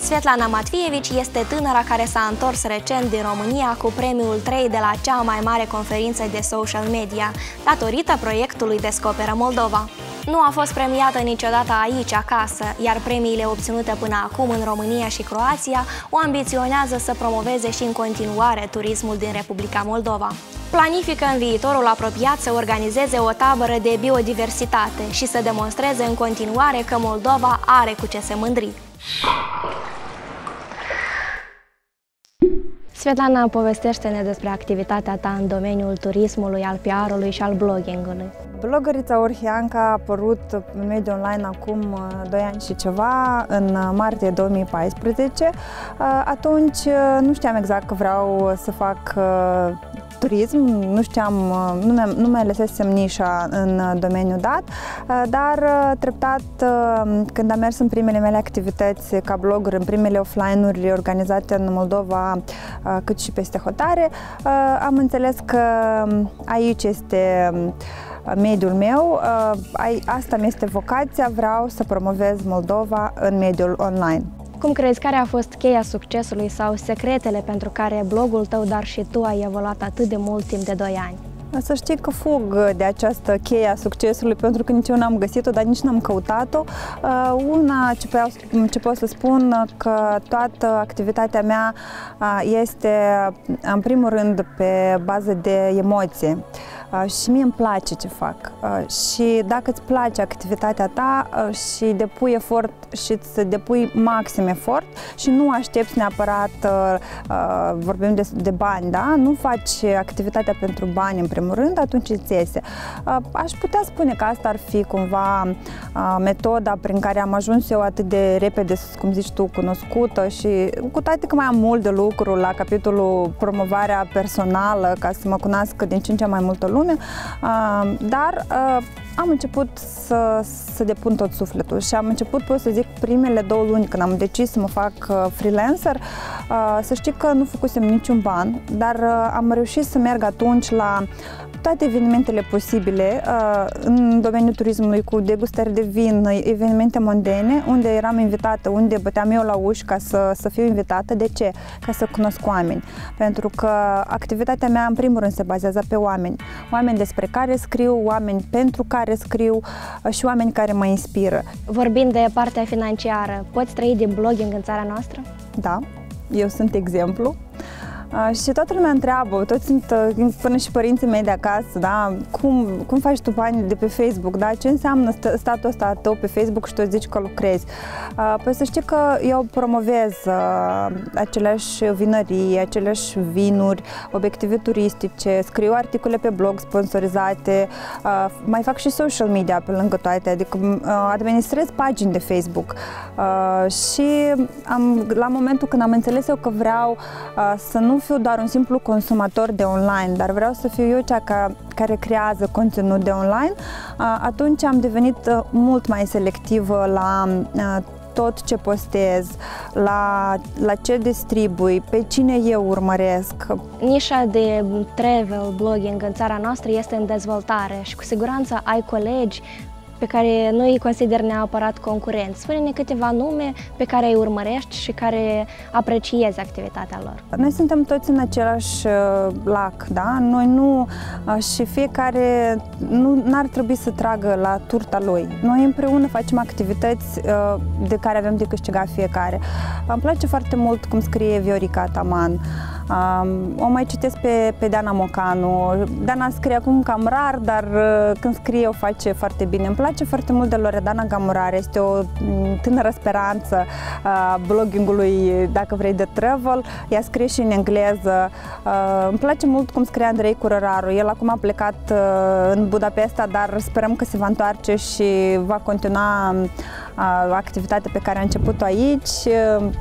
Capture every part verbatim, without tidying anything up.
Svetlana Matvievici este tânăra care s-a întors recent din România cu premiul trei de la cea mai mare conferință de social media, datorită proiectului Descoperă Moldova. Nu a fost premiată niciodată aici, acasă, iar premiile obținute până acum în România și Croația o ambiționează să promoveze și în continuare turismul din Republica Moldova. Planifică în viitorul apropiat să organizeze o tabără de biodiversitate și să demonstreze în continuare că Moldova are cu ce se mândri. Svetlana, povestește-ne despre activitatea ta în domeniul turismului, al P R-ului și al bloggingului. Blogărița Orhianca a apărut în mediul online acum doi ani și ceva, în martie două mii paisprezece. Atunci nu știam exact că vreau să fac turism, nu știam, nu, nu mai lăsesem nișa în domeniul dat, dar treptat, când am mers în primele mele activități ca blogger, în primele offline-uri organizate în Moldova, cât și peste hotare, am înțeles că aici este mediul meu, asta mi este vocația, vreau să promovez Moldova în mediul online. Cum crezi, care a fost cheia succesului sau secretele pentru care blogul tău, dar și tu, ai evoluat atât de mult timp de doi ani? Să știi că fug de această cheie a succesului, pentru că nici eu n-am găsit-o, dar nici n-am căutat-o. Una ce, pe, ce pot să spun, că toată activitatea mea este, în primul rând, pe bază de emoție. Și mie îmi place ce fac. Și dacă îți place activitatea ta și depui efort și îți depui maxim efort și nu aștepți neapărat, vorbim de, de bani, da? Nu faci activitatea pentru bani în primul rând, atunci îți iese. Aș putea spune că asta ar fi cumva metoda prin care am ajuns eu atât de repede, cum zici tu, cunoscută, și cu toate că mai am mult de lucru la capitolul promovarea personală, ca să mă cunoască din ce în ce mai multă lume, dar am început să, să depun tot sufletul și am început, pot să zic, primele două luni când am decis să mă fac freelancer, să știi că nu făcusem niciun ban, dar am reușit să merg atunci la toate evenimentele posibile în domeniul turismului, cu degustări de vin, evenimente mondene, unde eram invitată, unde băteam eu la uși ca să, să fiu invitată. De ce? Ca să cunosc oameni. Pentru că activitatea mea, în primul rând, se bazează pe oameni. Oameni despre care scriu, oameni pentru care scriu și oameni care mă inspiră. Vorbind de partea financiară, poți trăi din blogging în țara noastră? Da, eu sunt exemplu. Uh, și toată lumea întreabă, toți sunt, uh, până și părinții mei de acasă, da? Cum, cum faci tu bani de pe Facebook, da? Ce înseamnă statul ăsta tău pe Facebook și tu zici că lucrezi? Uh, păi să știi că eu promovez uh, aceleași vinării, aceleași vinuri, obiective turistice, scriu articole pe blog sponsorizate, uh, mai fac și social media pe lângă toate, adică uh, administrez pagini de Facebook. Uh, și am, la momentul când am înțeles eu că vreau uh, să nu fiu doar un simplu consumator de online, dar vreau să fiu eu cea ca, care creează conținut de online, atunci am devenit mult mai selectivă la tot ce postez, la, la ce distribui, pe cine eu urmăresc. Nișa de travel blogging în țara noastră este în dezvoltare și cu siguranță ai colegi pe care nu îi consider neapărat concurenți. Spune-ne câteva nume pe care îi urmărești și care apreciezi activitatea lor. Noi suntem toți în același lac, da? Noi nu, și fiecare nu ar trebui să tragă la turta lui. Noi împreună facem activități de care avem de câștigat fiecare. Îmi place foarte mult cum scrie Viorica Ataman. O mai citesc pe, pe Dana Mocanu. Dana scrie acum cam rar, dar când scrie o face foarte bine. Îmi place foarte mult de Loredana Gamurare, este o tânără speranță a bloggingului, dacă vrei, de travel. Ea scrie și în engleză. Îmi place mult cum scrie Andrei Curăraru. El acum a plecat în Budapesta, dar sperăm că se va întoarce și va continua activitatea pe care a început-o aici.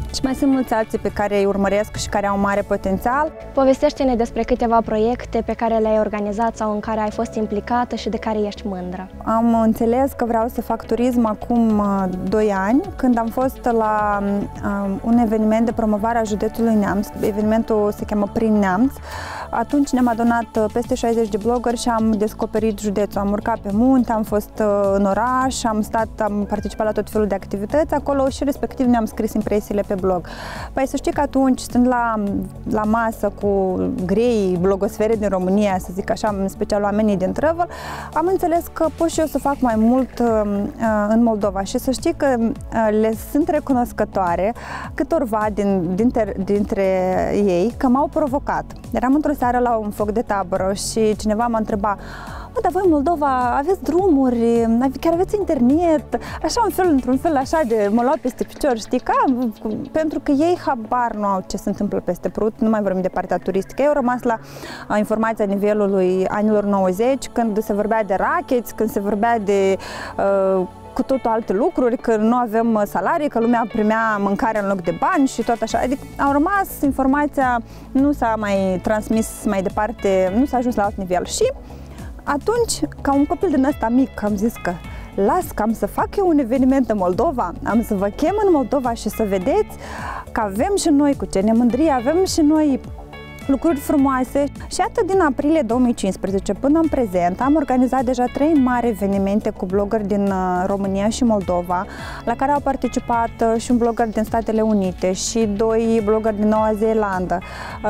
Și mai sunt mulți alții pe care îi urmăresc și care au mare potențial. Povestește-ne despre câteva proiecte pe care le-ai organizat sau în care ai fost implicată și de care ești mândră. Am înțeles că vreau să fac turism acum doi ani, când am fost la um, un eveniment de promovare a județului Neamț. Evenimentul se cheamă Prin Neamț. Atunci ne-am adunat peste șaizeci de blogări și am descoperit județul. Am urcat pe munte, am fost în oraș, am stat, am participat la tot felul de activități acolo și respectiv ne-am scris impresiile pe blog. Păi să știi că atunci, stând la, la masă cu grei blogosfere din România, să zic așa, în special oamenii din travel, am înțeles că pot și eu să fac mai mult uh, în Moldova și să știi că uh, le sunt recunoscătoare câtorva din, dintre, dintre ei că m-au provocat. Eram într-o seară la un foc de tabără și cineva m-a întrebat: "Mă, dar voi în Moldova aveți drumuri, chiar aveți internet?" Așa un fel, într-un fel așa de mă lua peste picior, știi, ca, pentru că ei habar nu au ce se întâmplă peste Prut, nu mai vorbim de partea turistică. Eu au rămas la a, informația nivelului anilor nouăzeci, când se vorbea de racheți, când se vorbea de uh, cu totul alte lucruri, că nu avem salarii, că lumea primea mâncare în loc de bani și tot așa. Adică au rămas, informația nu s-a mai transmis mai departe, nu s-a ajuns la alt nivel. Și atunci, ca un copil din ăsta mic, am zis că las că am să fac eu un eveniment în Moldova, am să vă chem în Moldova și să vedeți că avem și noi cu ce ne mândri, avem și noi lucruri frumoase. Și atât din aprilie două mii cincisprezece până în prezent am organizat deja trei mari evenimente cu blogări din România și Moldova, la care au participat și un blogger din Statele Unite și doi blogări din Noua Zeelandă.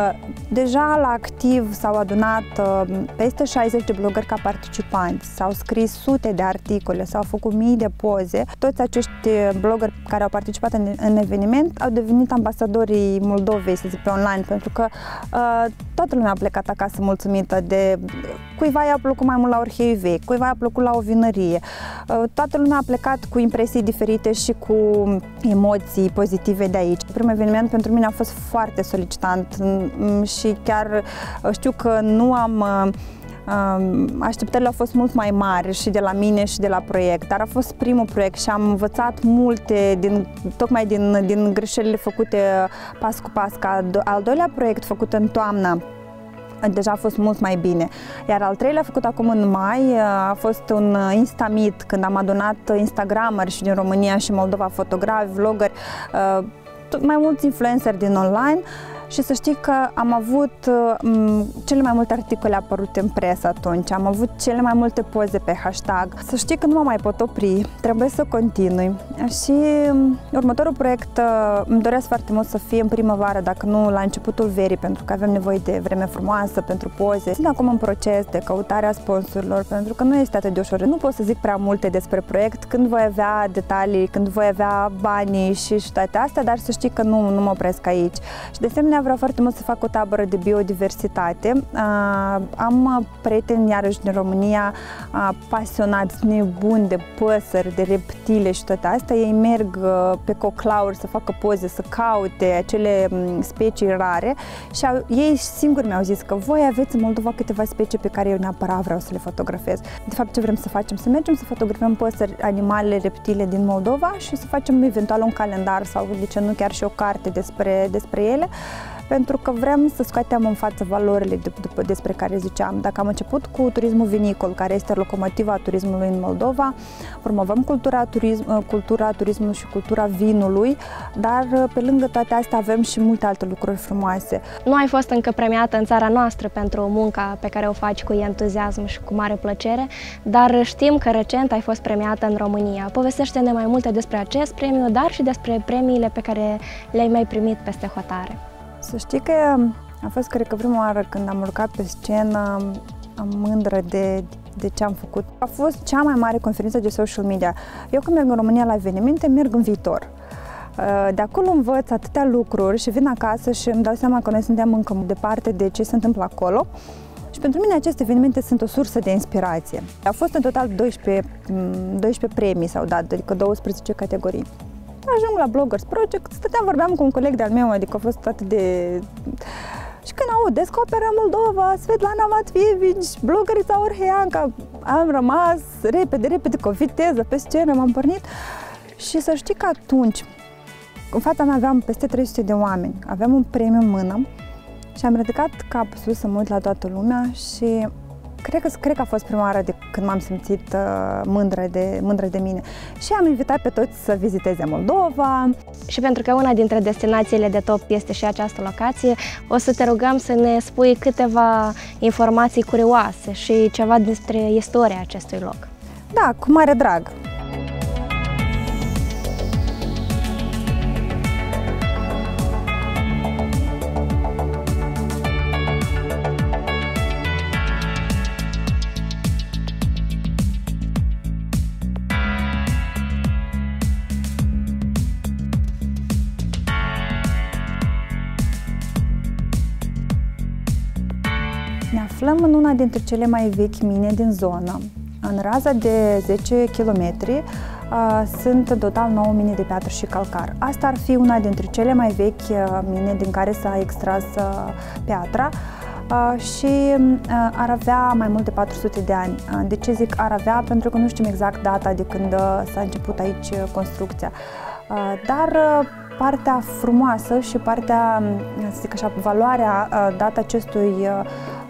Deja la activ s-au adunat peste șaizeci de blogări ca participanți, s-au scris sute de articole, s-au făcut mii de poze. Toți acești blogări care au participat în, în eveniment au devenit ambasadorii Moldovei, să zic, pe online, pentru că toată lumea a plecat acasă mulțumită de cuiva i-a plăcut mai mult la orhei vechi, cuiva i-a plăcut la o vinărie. Toată lumea a plecat cu impresii diferite și cu emoții pozitive de aici. Primul eveniment pentru mine a fost foarte solicitant și chiar știu că nu am așteptările au fost mult mai mari și de la mine și de la proiect, dar a fost primul proiect și am învățat multe din, tocmai din, din greșelile făcute pas cu pas. Ca al doilea proiect făcut în toamnă deja a fost mult mai bine. Iar al treilea, făcut acum în mai, a fost un Instamit, când am adunat instagrameri și din România și Moldova, fotografi, vloggeri, mai mulți influenceri din online. Și să știi că am avut um, cele mai multe articole apărute în presă atunci, am avut cele mai multe poze pe hashtag. Să știi că nu mă mai pot opri, trebuie să continui. Și um, următorul proiect uh, îmi doresc foarte mult să fie în primăvară, dacă nu la începutul verii, pentru că avem nevoie de vreme frumoasă pentru poze. Sunt acum în proces de căutarea sponsorilor, pentru că nu este atât de ușor. Nu pot să zic prea multe despre proiect când voi avea detalii, când voi avea banii și, și toate astea, dar să știi că nu, nu mă opresc aici. Și de asemenea vreau foarte mult să fac o tabără de biodiversitate. Uh, am prieteni iarăși din România uh, pasionați, nebuni de păsări, de reptile și toate astea. Ei merg uh, pe coclauri să facă poze, să caute acele um, specii rare și au, ei singuri mi-au zis că voi aveți în Moldova câteva specii pe care eu neapărat vreau să le fotografez. De fapt, ce vrem să facem? Să mergem să fotografăm păsări, animale, reptile din Moldova și să facem eventual un calendar sau, de ce nu, chiar și o carte despre, despre ele, pentru că vrem să scoatem în față valorile de, după, despre care ziceam. Dacă am început cu turismul vinicol, care este locomotiva turismului în Moldova, promovăm cultura, turism, cultura turismului și cultura vinului, dar pe lângă toate astea avem și multe alte lucruri frumoase. Nu ai fost încă premiată în țara noastră pentru munca pe care o faci cu entuziasm și cu mare plăcere, dar știm că recent ai fost premiată în România. Povestește-ne mai multe despre acest premiu, dar și despre premiile pe care le-ai mai primit peste hotare. Să știi că a fost, cred că, prima oară când am urcat pe scenă, am mândră de, de ce am făcut. A fost cea mai mare conferință de social media. Eu când merg în România la evenimente, merg în viitor. De acolo învăț atâtea lucruri și vin acasă și îmi dau seama că noi suntem încă departe de ce se întâmplă acolo. Și pentru mine aceste evenimente sunt o sursă de inspirație. Au fost în total doisprezece, doisprezece premii s-au dat, adică douăsprezece categorii. Ajung la Bloggers Project, stăteam, vorbeam cu un coleg de-al meu, adică a fost atât de... Și când aud, descoperă Moldova, Svetlana Matvievici, blogărița Orheanca, am rămas repede, repede, cu o viteză pe scenă, m-am pornit. Și să știi că atunci În fața mea aveam peste trei sute de oameni, aveam un premiu în mână și am ridicat capul sus să mă uit la toată lumea și cred că, cred că a fost prima oară de când m-am simțit uh, mândră, de, mândră de mine. Și am invitat pe toți să viziteze Moldova. Și pentru că una dintre destinațiile de top este și această locație, o să te rugăm să ne spui câteva informații curioase și ceva despre istoria acestui loc. Da, cu mare drag! Ne aflăm în una dintre cele mai vechi mine din zonă. În raza de zece kilometri uh, sunt în total nouă mine de piatră și calcar. Asta ar fi una dintre cele mai vechi uh, mine din care s-a extras uh, piatra uh, și uh, ar avea mai mult de patru sute de ani. Uh, de ce zic ar avea? Pentru că nu știm exact data de când uh, s-a început aici uh, construcția. Uh, dar uh, partea frumoasă și partea, să zic așa, valoarea uh, dată acestui uh,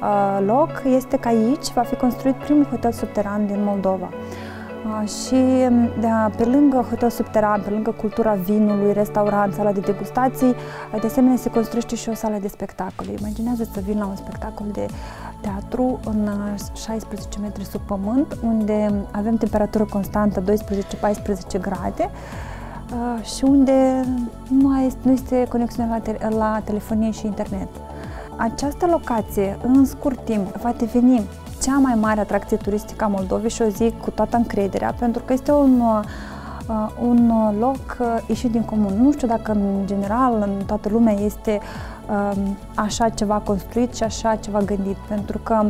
loc este că aici va fi construit primul hotel subteran din Moldova. Uh, și de, pe lângă hotel subteran, pe lângă cultura vinului, restaurant, sala de degustații, de asemenea se construiește și o sală de spectacole. Imaginează să vin la un spectacol de teatru în șaisprezece metri sub pământ, unde avem temperatură constantă doisprezece paisprezece grade. Uh, și unde nu este, nu este conexiune la, te, la telefonie și internet. Această locație, în scurt timp, va deveni cea mai mare atracție turistică a Moldovei și o zic cu toată încrederea, pentru că este un, uh, un loc uh, ieșit din comun. Nu știu dacă în general în toată lumea este uh, așa ceva construit și așa ceva gândit, pentru că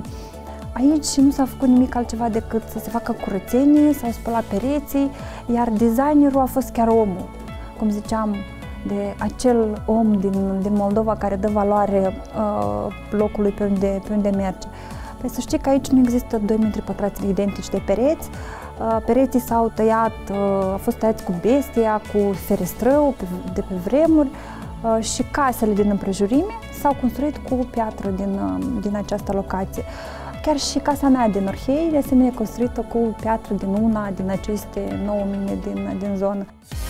aici nu s-a făcut nimic altceva decât să se facă curățenie, s-au spălat pereții, iar designerul a fost chiar omul, cum ziceam, de acel om din, din Moldova care dă valoare uh, locului pe unde, pe unde merge. Păi să știi că aici nu există doi metri pătrați identici de pereți, uh, pereții s-au tăiat, uh, au fost tăiați cu bestia, cu ferestrău de pe vremuri uh, și casele din împrejurime s-au construit cu piatră din, uh, din această locație. Chiar și casa mea din Orhei, de asemenea, construită cu piatră din una din aceste nouă mine din, din zonă.